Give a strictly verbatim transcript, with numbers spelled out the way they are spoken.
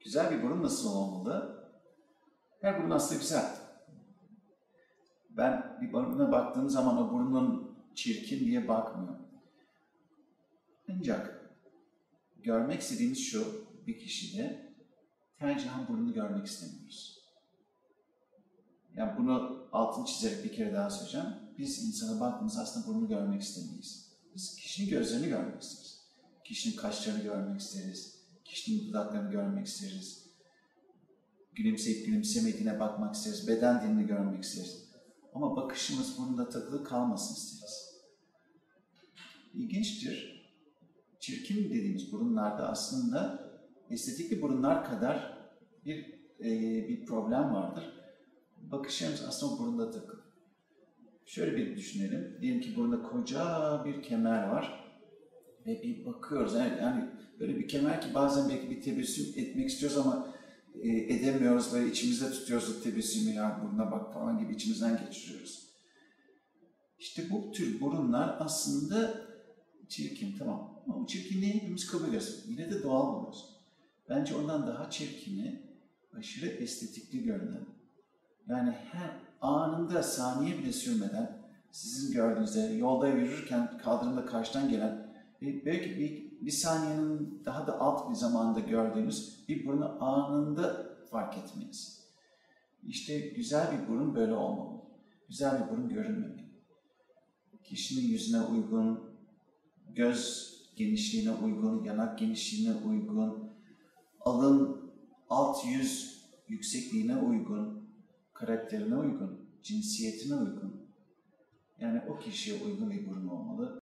Güzel bir burun nasıl olmalı? Her burun aslında güzel. Ben bir buruna baktığım zaman o burnun çirkin diye bakmıyorum. Ancak görmek istediğimiz şu, bir kişide tercihen burnunu görmek istemiyoruz. Yani bunu altını çizerek bir kere daha söyleyeceğim. Biz insana baktığımızda aslında burnunu görmek istemeyiz. Biz kişinin gözlerini görmek isteriz. Kişinin kaşlarını görmek isteriz. Kişinin dudaklarını görmek isteriz. Gülümseyip gülümsemediğine bakmak isteriz. Beden dilini görmek isteriz. Ama bakışımız burnunda takılı kalmasın isteriz. İlginçtir. Çirkin dediğimiz burunlarda aslında estetikli burunlar kadar bir e, bir problem vardır. Bakışlarımız aslında o burunda takılı. Şöyle bir düşünelim. Diyelim ki burunda koca bir kemer var. Ve bir bakıyoruz. Yani, yani böyle bir kemer ki bazen belki bir tebessüm etmek istiyoruz ama e, edemiyoruz. Böyle içimizde tutuyoruz o tebessümü. Ya burnuna bak falan gibi içimizden geçiriyoruz. İşte bu tür burunlar aslında çirkin, tamam. Ama bu çirkinliği hepimiz kabul ediyoruz. Yine de doğal buluyoruz. Bence ondan daha çirkini, aşırı estetikli görünen, yani her anında saniye bile sürmeden sizin gördüğünüzde yolda yürürken kaldırımda karşıdan gelen belki bir, bir saniyenin daha da alt bir zamanda gördüğünüz bir burunu anında fark etmeniz. İşte güzel bir burun böyle olmalı. Güzel bir burun görünmemeli. Kişinin yüzüne uygun, göz genişliğine uygun, yanak genişliğine uygun, alın alt yüz yüksekliğine uygun, karakterine uygun, cinsiyetine uygun. Yani o kişiye uygun bir burun olmalı.